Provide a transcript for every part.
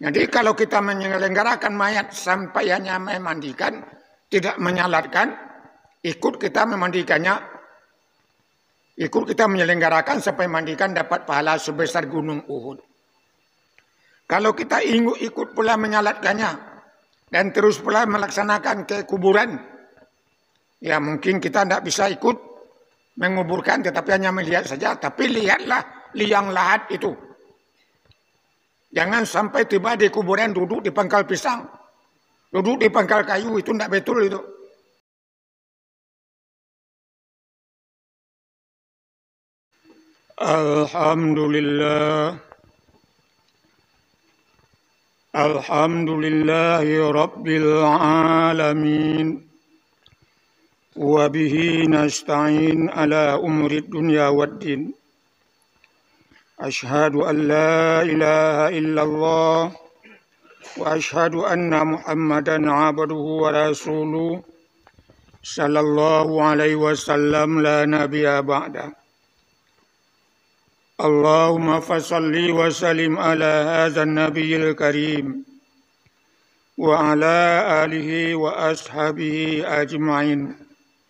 Jadi kalau kita menyelenggarakan mayat sampai hanya memandikan, tidak menyalatkan, ikut kita memandikannya, ikut kita menyelenggarakan sampai mandikan dapat pahala sebesar gunung Uhud. Kalau kita ikut pula menyalatkannya dan terus pula melaksanakan ke kuburan, ya mungkin kita tidak bisa ikut menguburkan, tetapi hanya melihat saja. Tapi lihatlah liang lahat itu. Jangan sampai tiba di kuburan duduk di pangkal pisang, duduk di pangkal kayu, itu tidak betul itu. Alhamdulillah. Alhamdulillahi Rabbil Alamin. Wa bihi nasta'in ala umuri dunya waddin. Ashhadu an la ilaha illallah wa ashhadu anna Muhammadan abduhu wa rasuluh sallallahu alaihi wasallam la nabiyya ba'da. Allahumma fasalli wa sallim ala hadzal nabiyil karim wa ala alihi wa ashabihi ajma'in.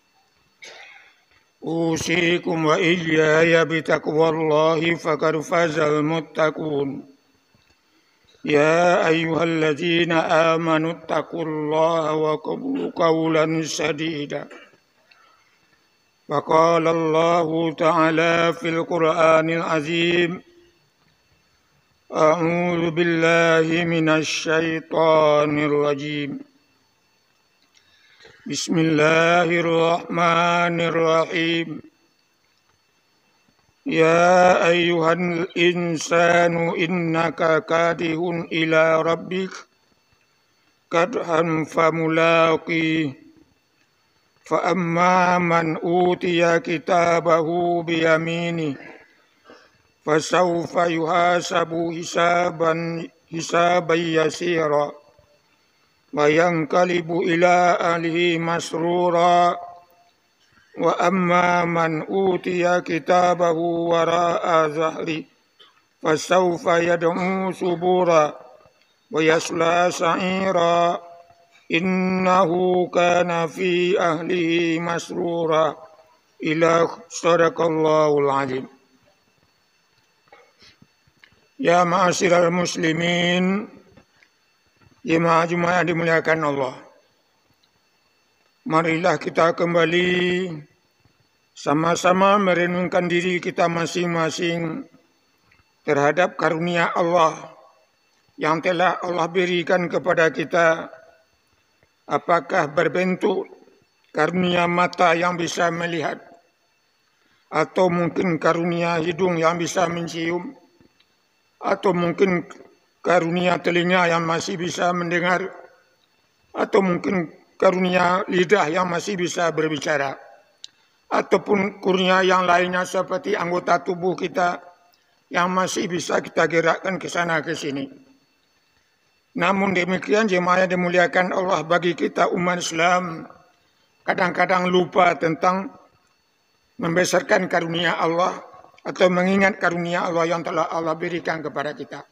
Usikum wa iyyaya bitaqwallahi faqad fazal muttaqun. Ya ayyuhalladzina amanu taqullaha wa qulu qawlan sadida. Faqala Allahu ta'ala fil Qur'anil azim. A'udzu billahi minasy syaithanir rajim. Bismillahirrahmanirrahim. Ya ayyuhal insanu innaka kadihun ila rabbik kadhan famulaqih. Fa amma man utiya kitabahu biyamini fasawfa yuhasabu hisaban yasira wa yanqalibu ila ahlihi masrura. Wa amma man utiya kitabahu wara'a zahri fasawfa yad'u subura wa yasla sa'ira innahu kana fi ahlihi masrura. Ila sadaqallahul azim. Ya ma'asyiral muslimin, jemaah Jumat dimuliakan Allah. Marilah kita kembali sama-sama merenungkan diri kita masing-masing terhadap karunia Allah yang telah Allah berikan kepada kita. Apakah berbentuk karunia mata yang bisa melihat, atau mungkin karunia hidung yang bisa mencium, atau mungkin karunia telinga yang masih bisa mendengar, atau mungkin karunia lidah yang masih bisa berbicara, ataupun karunia yang lainnya seperti anggota tubuh kita yang masih bisa kita gerakkan ke sana ke sini. Namun demikian jemaah yang dimuliakan Allah, bagi kita umat Islam kadang-kadang lupa tentang membesarkan karunia Allah atau mengingat karunia Allah yang telah Allah berikan kepada kita.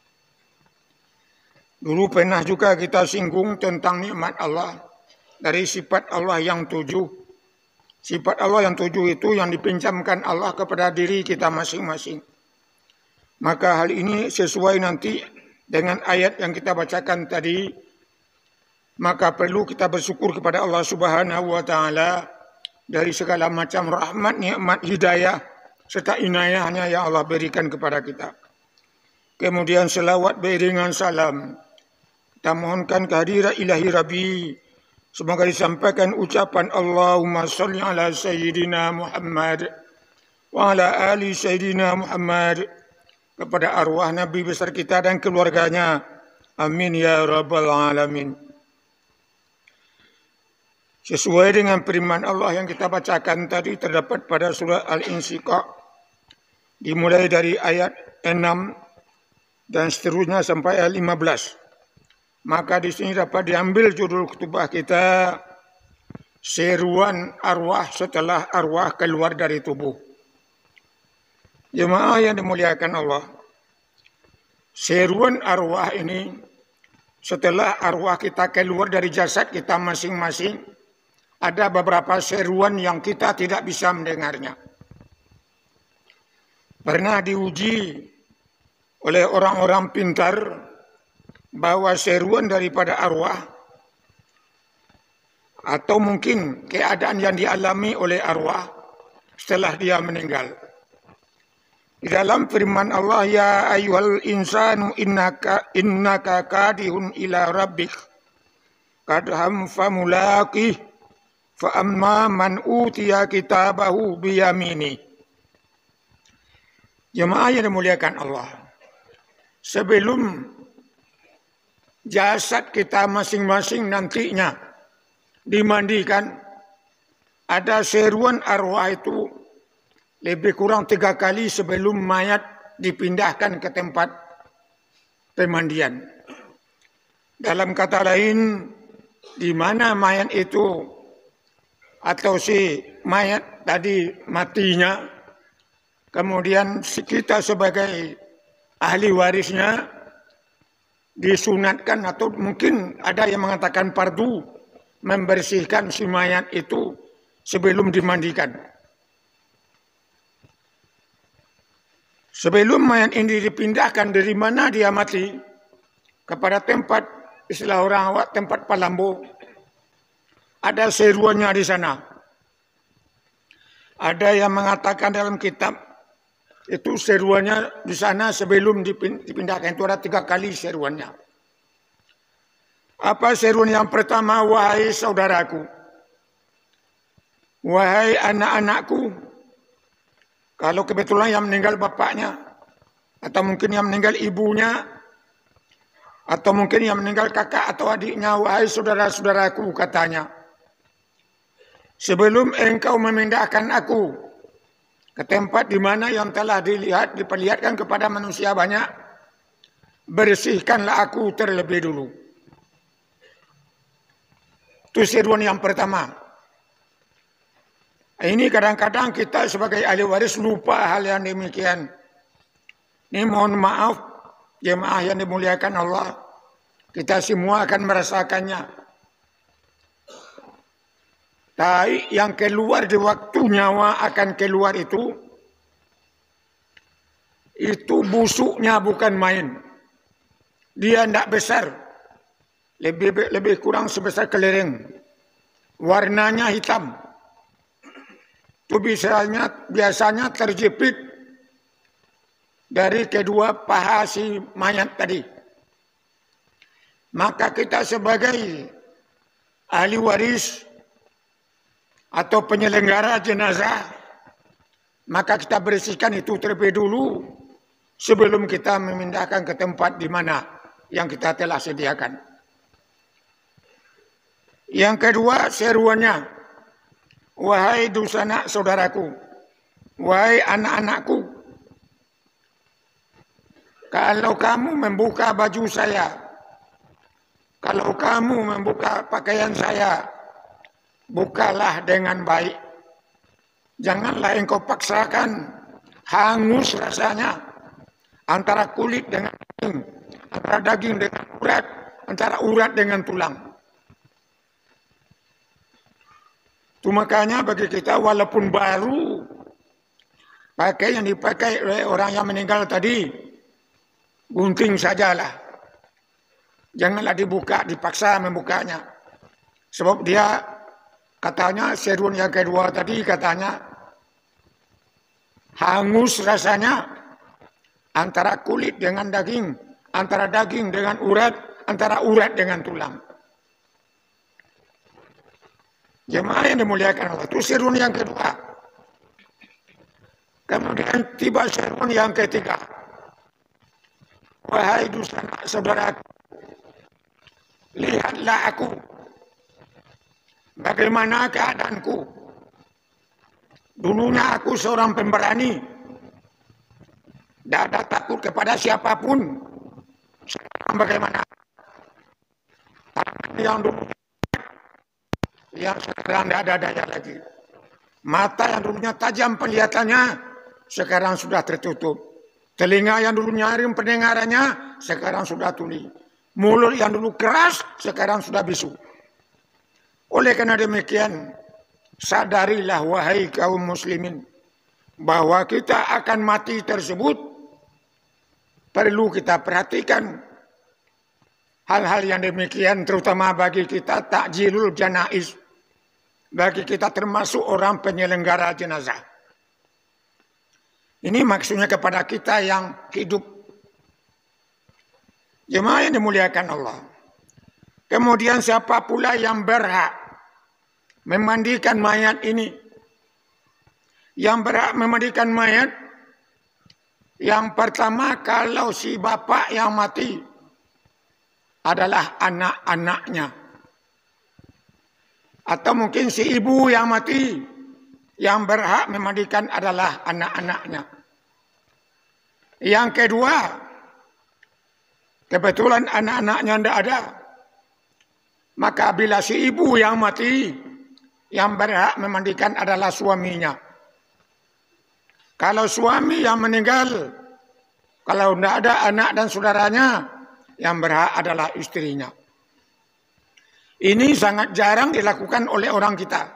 Dulu pernah juga kita singgung tentang nikmat Allah dari sifat Allah yang 7. Sifat Allah yang 7 itu yang dipinjamkan Allah kepada diri kita masing-masing. Maka hal ini sesuai nanti dengan ayat yang kita bacakan tadi. Maka perlu kita bersyukur kepada Allah Subhanahu wa taala dari segala macam rahmat, nikmat, hidayah serta inayahnya yang Allah berikan kepada kita. Kemudian selawat beriringan salam kita mohonkan kehadiran ilahi Rabbi. Semoga disampaikan ucapan Allahumma sholli ala Sayyidina Muhammad wa ala ali Sayyidina Muhammad kepada arwah Nabi besar kita dan keluarganya. Amin ya rabbal alamin. Sesuai dengan firman Allah yang kita bacakan tadi terdapat pada surah Al-Insyiqaq, dimulai dari ayat 6 dan seterusnya sampai ayat 15. Maka di sini dapat diambil judul khutbah kita, seruan arwah setelah arwah keluar dari tubuh. Jemaah yang dimuliakan Allah, seruan arwah ini setelah arwah kita keluar dari jasad kita masing-masing, ada beberapa seruan yang kita tidak bisa mendengarnya. Pernah diuji oleh orang-orang pintar bahwa seruan daripada arwah atau mungkin keadaan yang dialami oleh arwah setelah dia meninggal. Di dalam firman Allah, ya ayyuhal insanu innaka kadihun ila rabbik kadham famulaqih fa amma man utiya kitabahu biyamini. Jemaah yang dimuliakan Allah, sebelum jasad kita masing-masing nantinya dimandikan, ada seruan arwah itu lebih kurang 3 kali sebelum mayat dipindahkan ke tempat pemandian. Dalam kata lain, di mana mayat itu atau si mayat tadi matinya, kemudian kita sebagai ahli warisnya disunatkan atau mungkin ada yang mengatakan fardu membersihkan si mayat itu sebelum dimandikan. Sebelum mayat ini dipindahkan dari mana dia mati kepada tempat, istilah orang awak, tempat palambo, ada seruannya di sana. Ada yang mengatakan dalam kitab itu seruannya di sana sebelum dipindahkan itu ada 3 kali seruannya. Apa seruan yang pertama? Wahai saudaraku, wahai anak-anakku. Kalau kebetulan yang meninggal bapaknya, atau mungkin yang meninggal ibunya, atau mungkin yang meninggal kakak atau adiknya, wahai saudara-saudaraku, katanya, sebelum engkau memindahkan aku ke tempat di mana yang telah diperlihatkan kepada manusia banyak, bersihkanlah aku terlebih dulu. Itu seruan yang pertama. Ini kadang-kadang kita sebagai ahli waris lupa hal yang demikian. Ini mohon maaf, jemaah yang dimuliakan Allah, kita semua akan merasakannya. Tai yang keluar di waktu nyawa akan keluar itu busuknya bukan main. Dia tidak besar, lebih kurang sebesar kelereng. Warnanya hitam. Itu biasanya terjepit dari kedua paha si mayat tadi. Maka kita sebagai ahli waris atau penyelenggara jenazah, maka kita bersihkan itu terlebih dulu sebelum kita memindahkan ke tempat di mana yang kita telah sediakan. Yang kedua seruannya, wahai sanak saudaraku, wahai anak-anakku, kalau kamu membuka baju saya, kalau kamu membuka pakaian saya, bukalah dengan baik. Janganlah engkau paksakan, hangus rasanya, antara kulit dengan daging, antara daging dengan urat, antara urat dengan tulang. Itu makanya bagi kita walaupun baru, pakai yang dipakai oleh orang yang meninggal tadi, gunting sajalah. Janganlah dibuka, dipaksa membukanya. Sebab dia katanya seruan yang kedua tadi katanya hangus rasanya antara kulit dengan daging, antara daging dengan urat, antara urat dengan tulang. Jemaah yang dimuliakan Allah, itu seruan yang kedua. Kemudian tiba seruan yang ketiga. Wahai sanak saudaraku, lihatlah aku, bagaimana keadaanku. Dulunya aku seorang pemberani, tidak ada takut kepada siapapun. Sekarang bagaimana? Yang dulu, yang sekarang tidak ada daya lagi. Mata yang dulunya tajam penglihatannya, sekarang sudah tertutup. Telinga yang dulu nyaring pendengarannya, sekarang sudah tuli. Mulut yang dulu keras, sekarang sudah bisu. Oleh karena demikian, sadarilah wahai kaum muslimin, bahwa kita akan mati tersebut perlu kita perhatikan. Hal-hal yang demikian terutama bagi kita takjilul janaiz. Bagi kita termasuk orang penyelenggara jenazah. Ini maksudnya kepada kita yang hidup. Jemaah yang dimuliakan Allah. Kemudian siapa pula yang berhak memandikan mayat ini? Yang berhak memandikan mayat, yang pertama kalau si bapak yang mati adalah anak-anaknya. Atau mungkin si ibu yang mati, yang berhak memandikan adalah anak-anaknya. Yang kedua, kebetulan anak-anaknya tidak ada, maka bila si ibu yang mati, yang berhak memandikan adalah suaminya. Kalau suami yang meninggal, kalau tidak ada anak dan saudaranya, yang berhak adalah istrinya. Ini sangat jarang dilakukan oleh orang kita.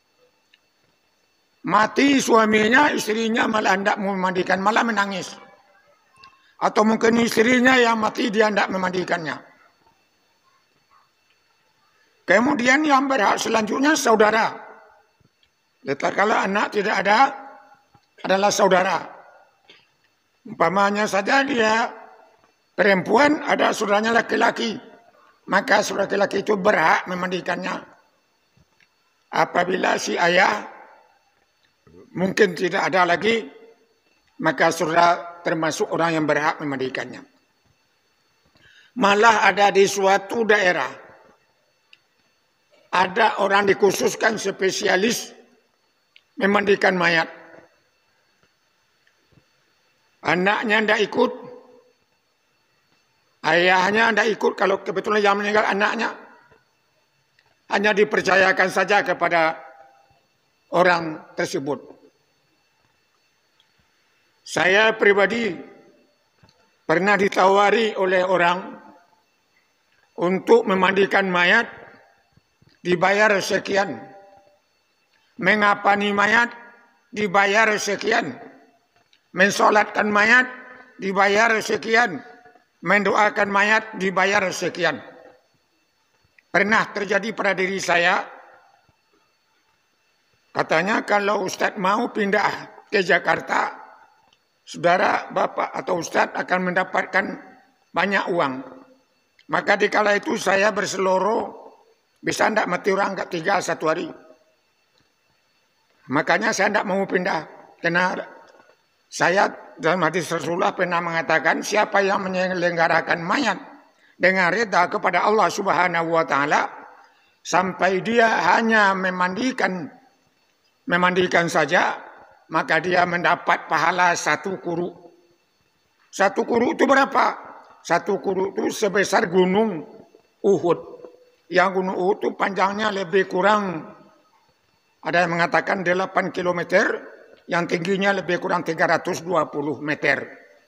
Mati suaminya, istrinya malah tidak memandikan, malah menangis. Atau mungkin istrinya yang mati, dia tidak memandikannya. Kemudian yang berhak selanjutnya saudara. Letakkanlah anak tidak ada, adalah saudara. Umpamanya saja dia perempuan, ada saudaranya laki-laki, maka saudara laki-laki itu berhak memandikannya. Apabila si ayah mungkin tidak ada lagi, maka saudara termasuk orang yang berhak memandikannya. Malah ada di suatu daerah, ada orang dikhususkan spesialis memandikan mayat. Anaknya tidak ikut, ayahnya tidak ikut kalau kebetulan yang meninggal anaknya. Hanya dipercayakan saja kepada orang tersebut. Saya pribadi pernah ditawari oleh orang untuk memandikan mayat, dibayar sekian. Mengapani mayat, dibayar sekian. Mensolatkan mayat, dibayar sekian. Mendoakan mayat, dibayar sekian. Pernah terjadi pada diri saya. Katanya kalau Ustadz mau pindah ke Jakarta, saudara, bapak atau Ustadz akan mendapatkan banyak uang. Maka dikala itu saya berseloro, bisa tidak mati orang enggak 3 satu hari. Makanya saya tidak mau pindah. Karena saya dalam hadis Rasulullah pernah mengatakan, siapa yang menyelenggarakan mayat dengan reda kepada Allah Subhanahu wa taala sampai dia hanya memandikan saja, maka dia mendapat pahala 1 kuru. 1 kuru itu berapa? 1 kuru itu sebesar gunung Uhud. Yang gunung Uhud itu panjangnya lebih kurang, ada yang mengatakan 8 kilometer, yang tingginya lebih kurang 320 meter.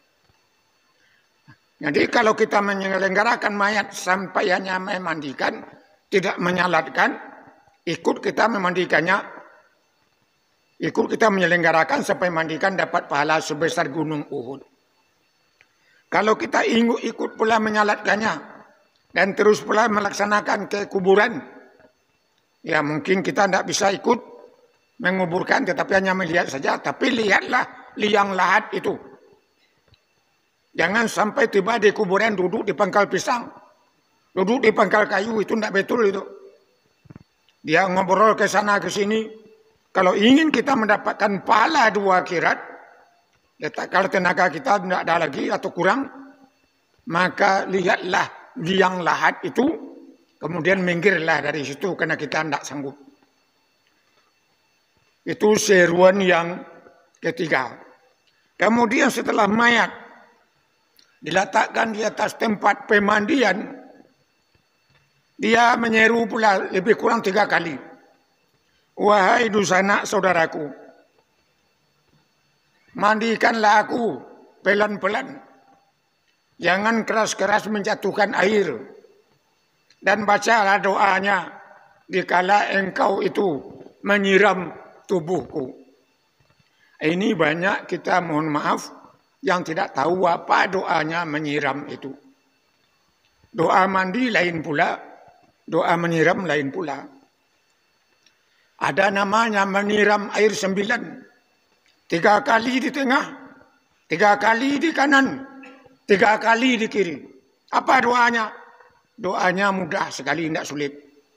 Jadi kalau kita menyelenggarakan mayat sampai hanya memandikan, tidak menyalatkan, ikut kita memandikannya, ikut kita menyelenggarakan sampai mandikan dapat pahala sebesar gunung Uhud. Kalau kita ikut pula menyalatkannya dan terus pula melaksanakan ke kuburan, ya mungkin kita tidak bisa ikut menguburkan, tetapi hanya melihat saja. Tapi lihatlah liang lahat itu. Jangan sampai tiba di kuburan duduk di pangkal pisang, duduk di pangkal kayu, itu tidak betul itu. Dia ngobrol ke sana ke sini. Kalau ingin kita mendapatkan pahala 2 akhirat, kalau tenaga kita tidak ada lagi atau kurang, maka lihatlah liang lahat itu, kemudian minggirlah dari situ karena kita tidak sanggup. Itu seruan yang ketiga. Kemudian setelah mayat diletakkan di atas tempat pemandian, dia menyeru pula lebih kurang 3 kali. Wahai sanak saudaraku, mandikanlah aku pelan-pelan. Jangan keras-keras menjatuhkan air. Dan bacalah doanya dikala engkau itu menyiram tubuhku. Ini banyak kita mohon maaf yang tidak tahu apa doanya menyiram itu. Doa mandi lain pula, doa menyiram lain pula. Ada namanya menyiram air 9. 3 kali di tengah, 3 kali di kanan, 3 kali di kiri. Apa doanya? Doanya mudah sekali, tidak sulit.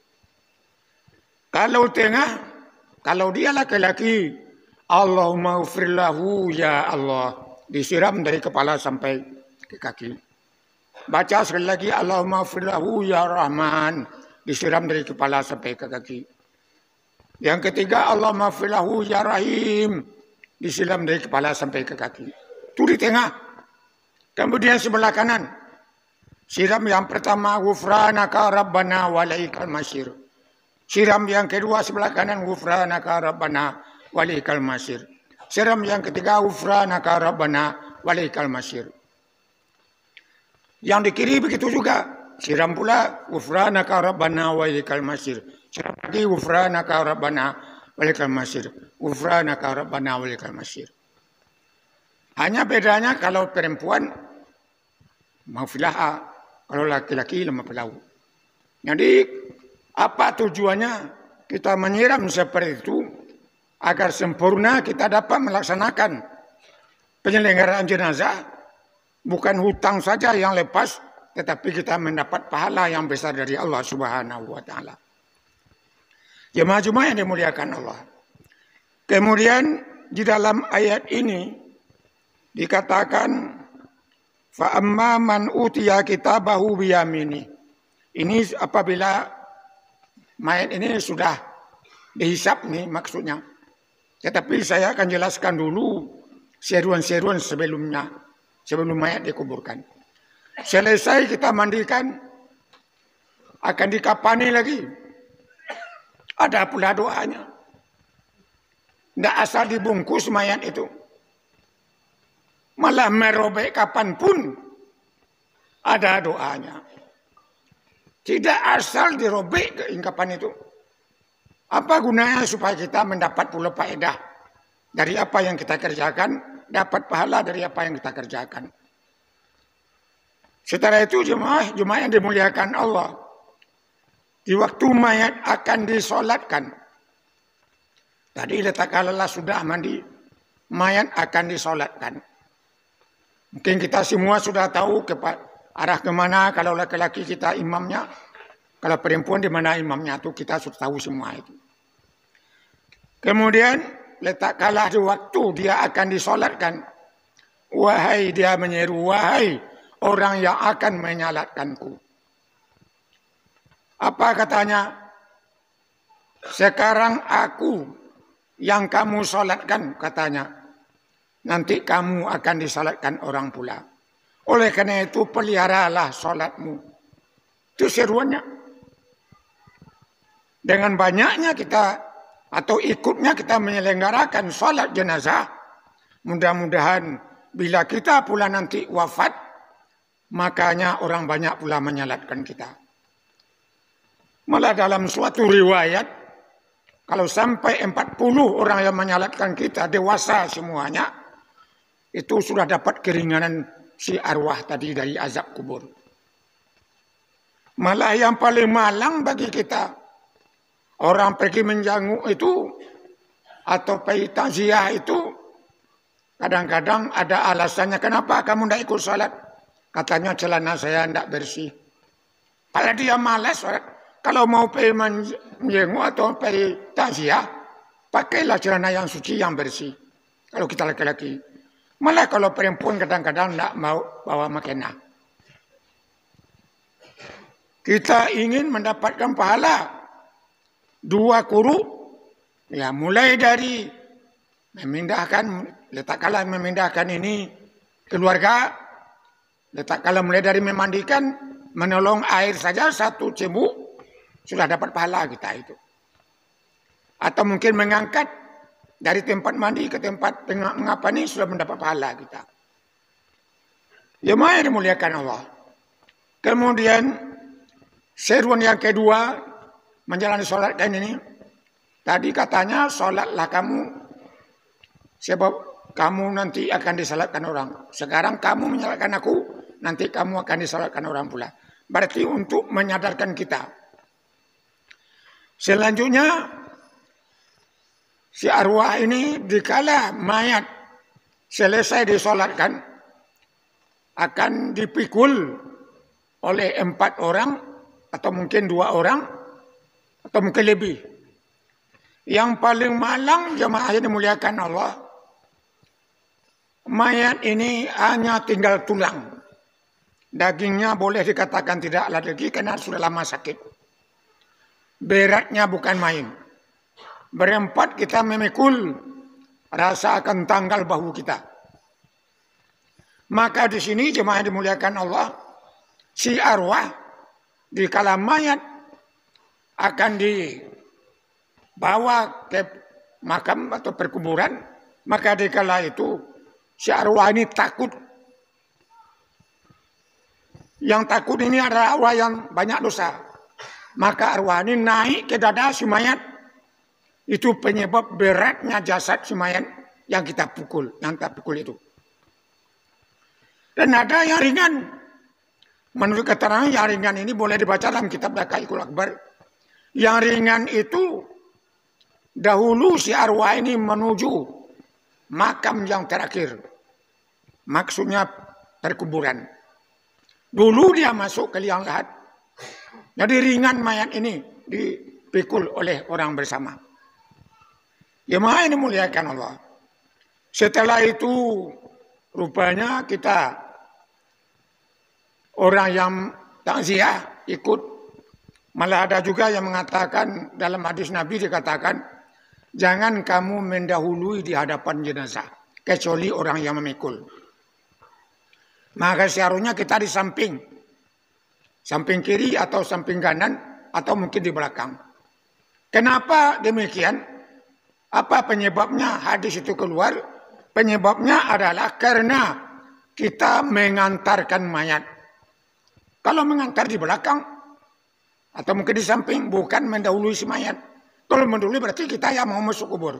Kalau tengah, kalau dia laki-laki, Allahumma ghfir lahu ya Allah. Disiram dari kepala sampai ke kaki. Baca sekali lagi Allahumma ghfir lahu ya Rahman. Disiram dari kepala sampai ke kaki. Yang ketiga Allahumma ghfir lahu ya Rahim. Disiram dari kepala sampai ke kaki. Itu di tengah. Kemudian sebelah kanan. Siram yang pertama ghufranaka rabbana walaikal masir. Siram yang kedua sebelah kanan ghufranaka rabbana walaikal masir. Siram yang ketiga ghufranaka rabbana walaikal masir. Yang di kiri begitu juga. Siram pula ghufranaka rabbana walaikal masir. Siram lagi ghufranaka rabbana walaikal masir. Ghufranaka rabbana walaikal masir. Hanya bedanya kalau perempuan maghfilah, kalau laki-laki lemah pelau. Jadi apa tujuannya kita menyiram seperti itu? Agar sempurna kita dapat melaksanakan penyelenggaraan jenazah. Bukan hutang saja yang lepas, tetapi kita mendapat pahala yang besar dari Allah Subhanahu wa Ta'ala. Jemaah-jemaah yang dimuliakan Allah. Kemudian di dalam ayat ini dikatakan fa amma man utiya kitabahu biyamini. Ini apabila mayat ini sudah dihisap nih maksudnya. Tetapi saya akan jelaskan dulu seruan-seruan sebelumnya. Sebelum mayat dikuburkan. Selesai kita mandikan, akan dikapani lagi. Ada pula doanya. Tidak asal dibungkus mayat itu. Malah merobek kapanpun ada doanya. Tidak asal dirobek keingkapan itu. Apa gunanya supaya kita mendapat pula faedah dari apa yang kita kerjakan, dapat pahala dari apa yang kita kerjakan. Setelah itu jemaah yang dimuliakan Allah, di waktu mayat akan disolatkan. Tadi letakkan lelah sudah mandi, mayat akan disolatkan. Mungkin kita semua sudah tahu arah kemana, kalau laki-laki kita imamnya, kalau perempuan di mana imamnya itu kita sudah tahu semua itu. Kemudian letakkanlah di waktu dia akan disolatkan. Wahai dia menyeru, wahai orang yang akan menyalatkanku. Apa katanya? Sekarang aku yang kamu solatkan katanya. Nanti kamu akan disolatkan orang pula. Oleh karena itu peliharalah solatmu. Itu seruannya. Dengan banyaknya kita atau ikutnya kita menyelenggarakan sholat jenazah. Mudah-mudahan bila kita pula nanti wafat, makanya orang banyak pula menyalatkan kita. Malah dalam suatu riwayat, kalau sampai 40 orang yang menyalatkan kita, dewasa semuanya, itu sudah dapat keringanan si arwah tadi dari azab kubur. Malah yang paling malang bagi kita, orang pergi menjenguk itu atau pergi takziah itu kadang-kadang ada alasannya kenapa kamu tidak ikut salat. Katanya celana saya tidak bersih. Kalau dia malas salat, kalau mau pergi menjenguk atau pergi takziah, pakailah celana yang suci yang bersih. Kalau kita laki-laki. Malah kalau perempuan kadang-kadang tidak mau bawa makena. Kita ingin mendapatkan pahala. 2 kuru, ya mulai dari letakkanlah memindahkan ini keluarga, letakkanlah mulai dari memandikan, menolong air saja 1 cebuk, sudah dapat pahala kita itu. Atau mungkin mengangkat dari tempat mandi ke tempat mengapa ini sudah mendapat pahala kita. Jemaah yang dimuliakan Allah. Kemudian seruan yang kedua menjalani sholat kain ini. Tadi katanya sholatlah kamu sebab kamu nanti akan disalatkan orang. Sekarang kamu menyalatkan aku, nanti kamu akan disalatkan orang pula. Berarti untuk menyadarkan kita. Selanjutnya si arwah ini dikala mayat selesai disolatkan akan dipikul oleh 4 orang atau mungkin 2 orang atau mungkin lebih. Yang paling malang jemaah yang dimuliakan Allah, mayat ini hanya tinggal tulang. Dagingnya boleh dikatakan tidak lagi karena sudah lama sakit. Beratnya bukan main. Berempat kita memikul, rasa akan tanggal bahu kita. Maka di sini jemaah yang dimuliakan Allah, si arwah di kala mayat akan dibawa ke makam atau perkuburan, maka di kala itu si arwah ini takut. Yang takut ini adalah arwah yang banyak dosa. Maka arwah ini naik ke dada si mayat. Itu penyebab beratnya jasad si mayat yang kita pukul, itu. Dan ada yang ringan. Menurut keterangan yang ringan ini boleh dibaca dalam kitab Daqaiqul Akbar. Yang ringan itu dahulu si arwah ini menuju makam yang terakhir. Maksudnya perkuburan. Dulu dia masuk ke liang lahat. Jadi ringan mayat ini dipikul oleh orang bersama. Jemaah ini muliakan Allah. Setelah itu rupanya kita orang yang takziah ikut. Malah ada juga yang mengatakan dalam hadis Nabi dikatakan jangan kamu mendahului di hadapan jenazah kecuali orang yang memikul. Maka seharusnya kita di samping kiri atau samping kanan atau mungkin di belakang. Kenapa demikian? Apa penyebabnya hadis itu keluar? Penyebabnya adalah karena kita mengantarkan mayat. Kalau mengantar di belakang atau mungkin di samping, bukan mendahului si mayat. Kalau mendahului berarti kita yang mau masuk kubur.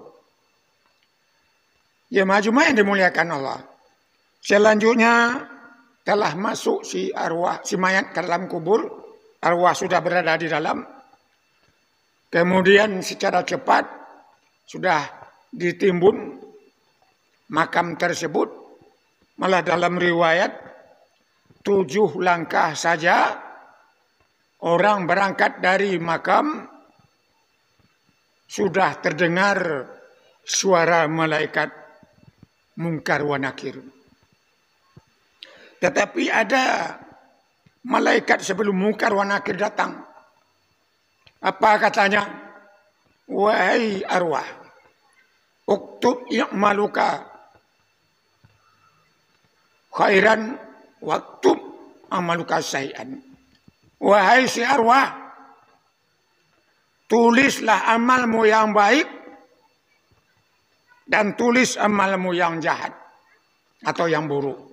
Ya majumah yang dimuliakan Allah. Selanjutnya telah masuk si arwah, si mayat ke dalam kubur. Arwah sudah berada di dalam. Kemudian secara cepat sudah ditimbun makam tersebut. Malah dalam riwayat 7 langkah saja orang berangkat dari makam sudah terdengar suara malaikat Munkar wa Nakir. Tetapi ada malaikat sebelum Munkar wa Nakir datang. Apa katanya? Wahai arwah, uktub i'maluka khairan waktub amaluka say'an. Wahai si arwah, tulislah amalmu yang baik dan tulis amalmu yang jahat atau yang buruk.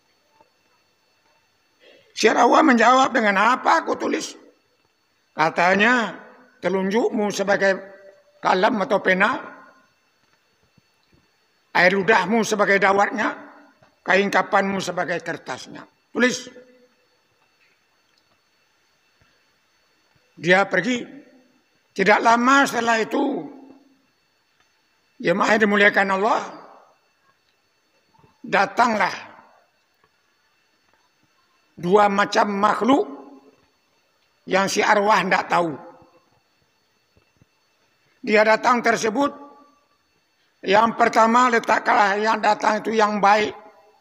Si arwah menjawab, dengan apa aku tulis? Katanya, telunjukmu sebagai kalam atau pena, air ludahmu sebagai dawatnya, kain kapanmu sebagai kertasnya. Tulis. Dia pergi. Tidak lama setelah itu, jemaah dimuliakan Allah, datanglah 2 macam makhluk yang si arwah tidak tahu. Dia datang tersebut, yang pertama letaklah yang datang itu yang baik.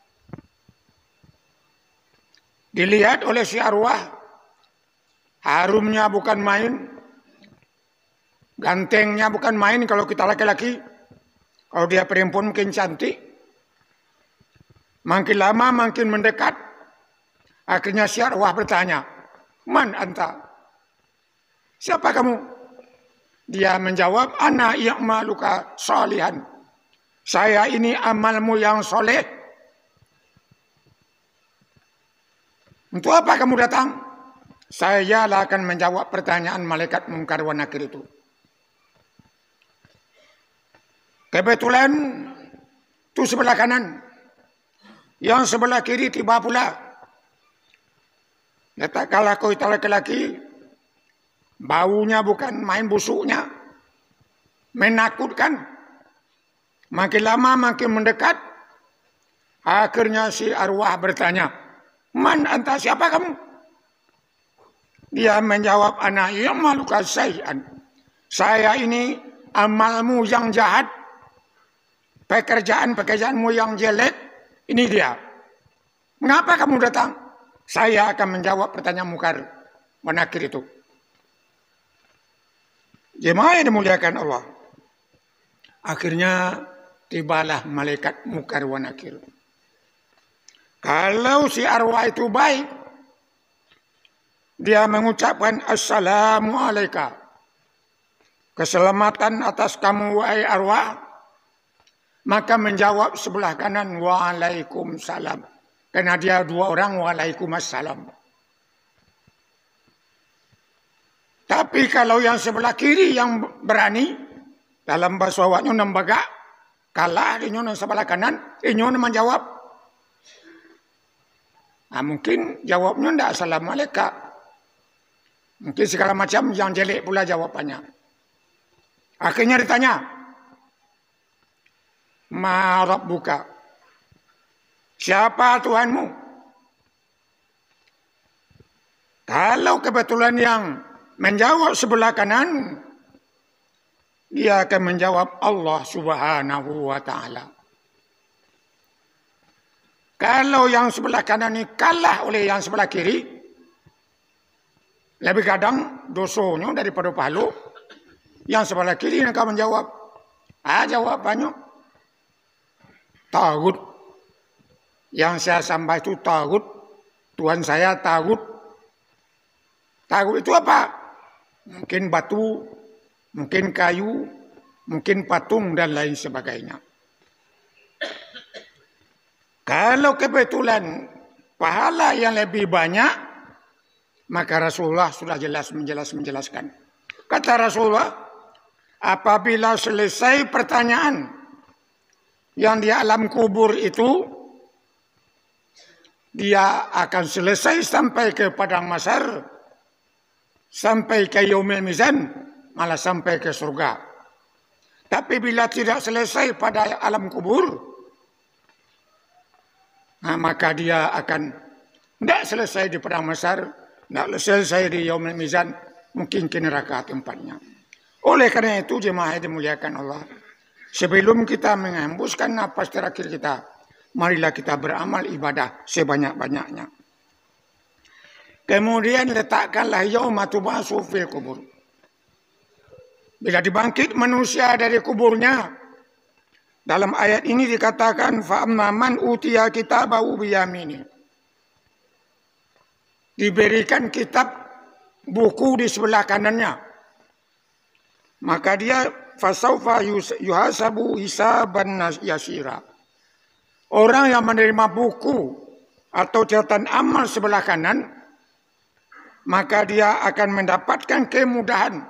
Dilihat oleh si arwah, harumnya bukan main, gantengnya bukan main kalau kita laki-laki. Kalau dia perempuan mungkin cantik. Makin lama makin mendekat. Akhirnya si arwah bertanya, "Man anta?" Siapa kamu? Dia menjawab, "Ana i'maluka sholihan." Saya ini amalmu yang soleh. Untuk apa kamu datang? Saya lah akan menjawab pertanyaan malaikat Munkar wa Nakir itu. Kebetulan itu sebelah kanan, yang sebelah kiri tiba pula. Tak kalah kau itu laki-laki, baunya bukan main busuknya, menakutkan. Makin lama makin mendekat. Akhirnya si arwah bertanya, "Man anta, siapa kamu?" Dia menjawab, "Ana ya'maluka syai'an." Saya ini amalmu yang jahat, pekerjaanmu yang jelek, ini dia. Mengapa kamu datang? Saya akan menjawab pertanyaan Munkar wa Nakir itu. Jemaah yang dimuliakan Allah. Akhirnya tibalah malaikat Munkar wa Nakir. Kalau si arwah itu baik, dia mengucapkan Assalamualaikum. Keselamatan atas kamu wahai arwah. Maka menjawab sebelah kanan, Waalaikumsalam. Karena dia dua orang, Waalaikumsalam. Tapi kalau yang sebelah kiri yang berani, dalam bahasa awaknya nambaga, kalah di nyono sebelah kanan, nyono menjawab. Nah, mungkin jawabnya tidak Assalamualaikum. Mungkin segala macam yang jelek pula jawabannya. Akhirnya ditanya, Ma Rabbuka, siapa Tuhanmu? Kalau kebetulan yang menjawab sebelah kanan, dia akan menjawab Allah Subhanahu wa Ta'ala. Kalau yang sebelah kanan ini kalah oleh yang sebelah kiri, lebih kadang dosonya daripada pahala, yang sebelah kiri yang akan menjawab. Jawabannya Tagut. Yang saya sembah itu tagut. Tuhan saya tagut. Tagut itu apa? Mungkin batu, mungkin kayu, mungkin patung dan lain sebagainya. Kalau kebetulan pahala yang lebih banyak, maka Rasulullah sudah menjelaskan. Kata Rasulullah, apabila selesai pertanyaan yang di alam kubur itu, dia akan selesai sampai ke padang mahsyar, sampai ke yaumil mizan, malah sampai ke surga. Tapi bila tidak selesai pada alam kubur, maka dia akan tidak selesai di padang mahsyar, tidak selesai di yaumil mizan, mungkin ke neraka tempatnya. Oleh karena itu, jemaah yang dimuliakan Allah, sebelum kita menghembuskan napas terakhir kita, marilah kita beramal ibadah sebanyak-banyaknya. Kemudian letakkanlah yauma tub'atsu fil kubur. Bila dibangkit manusia dari kuburnya, dalam ayat ini dikatakan fa amma man utiya kitabahu biyamini. Diberikan kitab buku di sebelah kanannya. Maka dia fasaufa yuhasabu hisaban yasira. Orang yang menerima buku atau catatan amal sebelah kanan, maka dia akan mendapatkan kemudahan.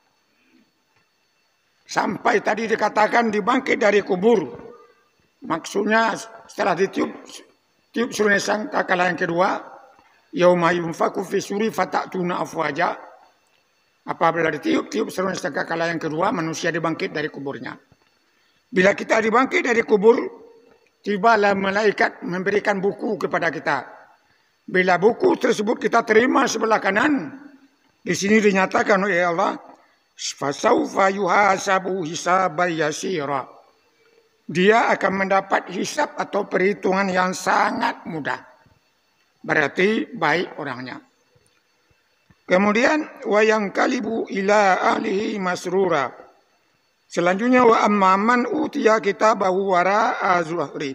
Sampai tadi dikatakan dibangkit dari kubur. Maksudnya setelah tiup surung sangkakala yang kedua, yauma yunfaku fi suri fatatuna afwaja. Apabila ditiup surung sangkakala yang kedua, manusia dibangkit dari kuburnya. Bila kita dibangkit dari kubur, tibalah malaikat memberikan buku kepada kita. Bila buku tersebut kita terima sebelah kanan, di sini dinyatakan oleh Allah, fasaufa yuhasabu hisaban yasira. Dia akan mendapat hisab atau perhitungan yang sangat mudah. Berarti baik orangnya. Kemudian wa yanqalibu ila ahlihi masrura. Selanjutnya wa amman utiya kitabahu wara'a zuhri.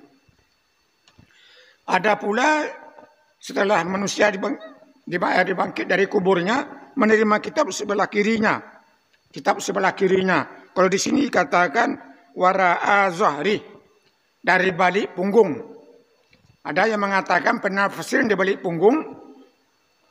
Ada pula setelah manusia dibangkit dari kuburnya, menerima kitab sebelah kirinya. Kitab sebelah kirinya. Kalau di sini katakan wara'a zuhri, dari balik punggung. Ada yang mengatakan penafsiran di balik punggung,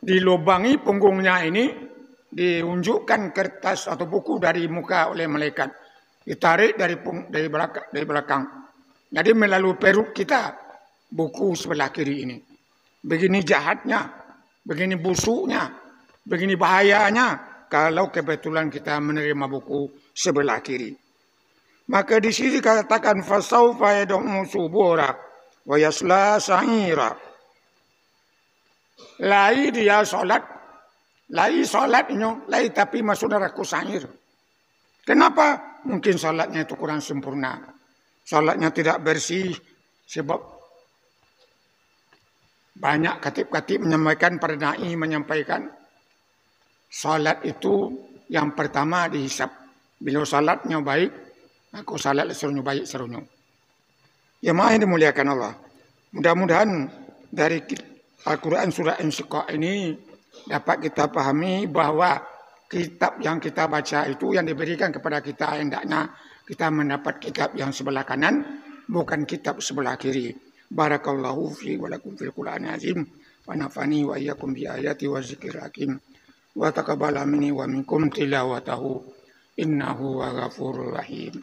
dilubangi punggungnya ini, diunjukkan kertas atau buku dari muka oleh malaikat, ditarik dari belakang. Jadi melalui perut kita buku sebelah kiri ini. Begini jahatnya, begini busuknya, begini bahayanya kalau kebetulan kita menerima buku sebelah kiri. Maka di sini katakan fasaufa yad'u subura wa yasla sa'ira. Lai dia solat, lai solatnya, lai tapi masuk neraka sa'ir. Kenapa? Mungkin solatnya itu kurang sempurna. Solatnya tidak bersih sebab banyak katib-katib menyampaikan, para dai menyampaikan solat itu yang pertama dihisap. Bila solatnya baik, aku salat serunya baik serunya. Ya maha dimuliakan Allah. Mudah-mudahan dari Al-Quran surah Insyiqaq ini dapat kita pahami bahwa kitab yang kita baca itu yang diberikan kepada kita, hendaknya kita mendapat kitab yang sebelah kanan, bukan kitab sebelah kiri. Barakallahu fi wa lakum fil Qur'anil azim wa nafani wa iyyakum bi ayati wa dzikril hakim wa taqabbala minni wa minkum tilawatahu innahu ghafurur rahim.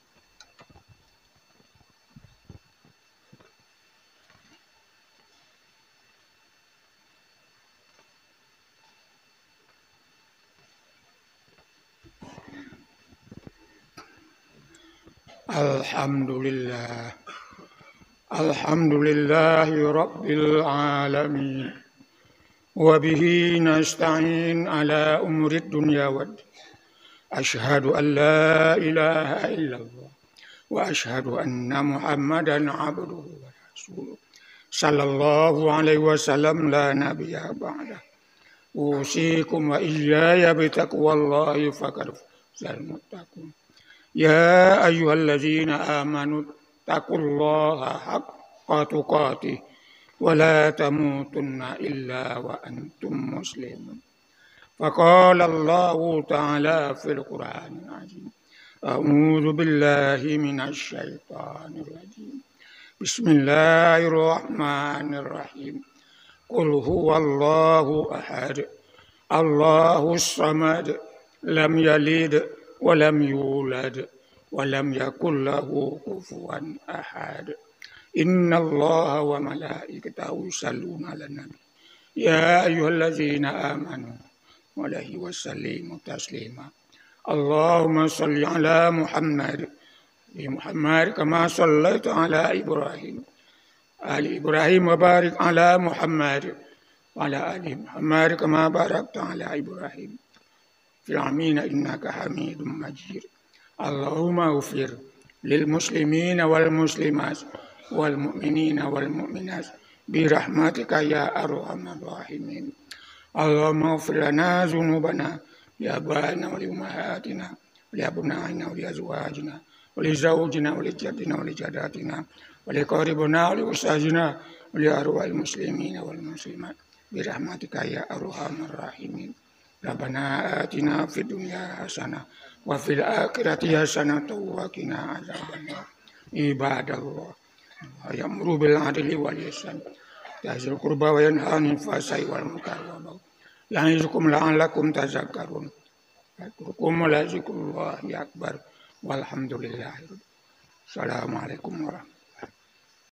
Alhamdulillah. Alhamdulillahi Rabbil Alamin. Wa bihi nasta'in ala umurid dunya wad. Ashhadu an la ilaha illallah. Wa ashhadu anna Muhammadan abduhu wa rasuluh. Sallallahu alaihi wasallam la nabiyya ba'dah. Usikum wa iyaya bitaqwallahi faqad fazal muttaqun. Ya ayyuhalladzina amanu taqullaha haqqa tuqatih wa la tamutunna illa wa antum muslimun. Faqala Allahu ta'ala fil Qur'anil azim. A'udzu billahi minasy syaithanir rajim. Bismillahirrahmanirrahim. Qul huwallahu ahad. Allahus samad. Lam yalid wa lam yulad wa lam yakul lahu kufuwan ahad. Innallaha wa malaikatahu yusalluna 'alan nabi. Ya ayyuhalladzina amanu alaihi wasallimu taslima. Allahumma shalli ala Muhammad Muhammad kama shallaita ala Ibrahim ali Ibrahim wa barik ala Muhammad wa ala ali Muhammad kama barakta ala Ibrahim fil alamin innaka Hamidum Majid. Allahumma ighfir lil muslimina wal muslimat wal mu'minina wal mu'minat bi rahmatika ya arhamar rahimin. Allahumma ighfir lana dzunubana li abaina wa li ummahatina wa li abnaina wa li azwajina wa li zawjina wa li jaddina wa li jaddatina wa li qaribina wa li ustazina wa li arwahil muslimina wal muslimat bi rahmatika ya arhamar rahimin. Rabbana atina fid dunya hasanah wa fil akhirati hasanah wa qina adzabannar. Ibadallah ya'muru bil adli wal ihsan yazil qurba wa yanha 'anil fahsya'i wal munkar wal baghi ya'izukum la'allakum tadhakkarun. Fadhkurukum la dzikrullahi akbar walhamdulillahi. Assalamualaikum warahmatullahi wabarakatuh.